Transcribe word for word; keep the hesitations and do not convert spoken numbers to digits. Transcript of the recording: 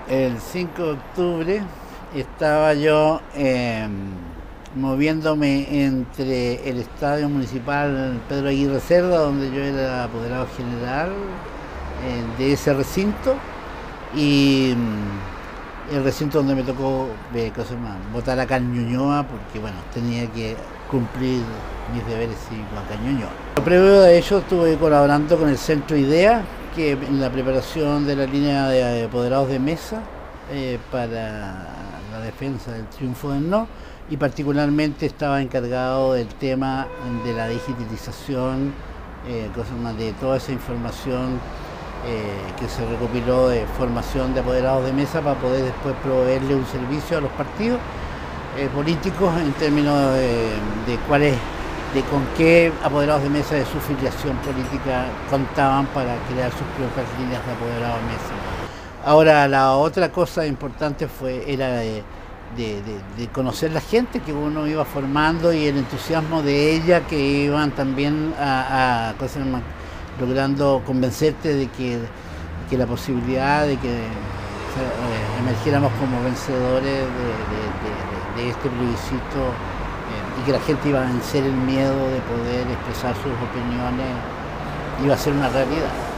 El cinco de octubre estaba yo eh, moviéndome entre el Estadio Municipal Pedro Aguirre Cerda, donde yo era apoderado general eh, de ese recinto, y mm, el recinto donde me tocó eh, cosa más, votar acá en Ñuñoa, porque bueno, tenía que cumplir mis deberes cívicos acá en Ñuñoa. Previo a ello estuve colaborando con el Centro IDEA, que en la preparación de la línea de apoderados de mesa eh, para la defensa del triunfo del no, y particularmente estaba encargado del tema de la digitalización, eh, cosas más de toda esa información eh, que se recopiló de formación de apoderados de mesa para poder después proveerle un servicio a los partidos eh, políticos en términos de, de cuáles de con qué apoderados de mesa de su filiación política contaban para crear sus propias líneas de apoderados de mesa. Ahora, la otra cosa importante fue era de, de, de, de conocer la gente que uno iba formando y el entusiasmo de ella, que iban también a, a cosas más, logrando convencerte de que, que la posibilidad de que eh, emergiéramos como vencedores de, de, de, de este plebiscito y que la gente iba a vencer el miedo de poder expresar sus opiniones, iba a ser una realidad.